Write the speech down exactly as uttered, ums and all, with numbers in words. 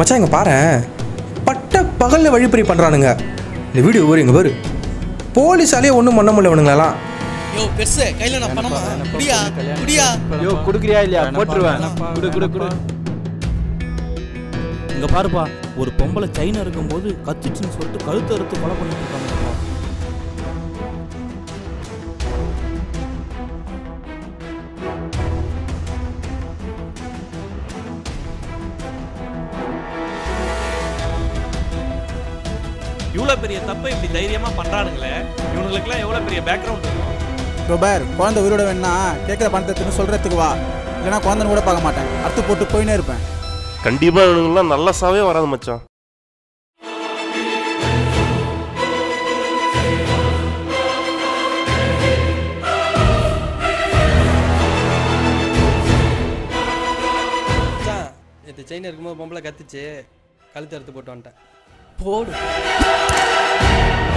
மச்சான் இங்கே பாரு, பட்ட பகலில் வழிப்பறி பண்ணுறானுங்க. இந்த வீடியோ ஒரு இங்கே பாரு, போலீஸாலே ஒன்றும் பண்ண முடியல இவனுங்களெல்லாம். யோ பெருசு கையில நான் பணமா குடியா குடியா யோ குடுக்குறியா இல்லையா போட்டுருவேன். குடு குடு குடு. இங்க பாருப்பா, ஒரு பொம்பளை சைனா இருக்கும்போது கத்திச்சுன்னு சொல்லிட்டு கழுத்து அறுத்து கொலை பண்ணிட்டு இருக்காங்கப்பா. இவ்வளோ பெரிய தப்பை இப்படி தைரியமா பண்றானுங்களே, இவங்களுக்குலாம் எவ்வளோ பெரிய பேக்ரவுண்ட் இருக்கும். ரோபர், குழந்தை உயிரோட வேணா கேட்குற பணத்தை சொல்றதுக்கு வா, இல்லைன்னா குழந்தைன்னு கூட பார்க்க மாட்டேன், அறுத்து போட்டு போயினே இருப்பேன். கண்டிப்பா இவனுங்கெல்லாம் நல்ல சாவே வராது மச்சான். இது செயின் இருக்கும்போது பொம்பளை கத்திச்சு, கழுத்து அறுத்து போட்டு வந்துட்டேன். போடு.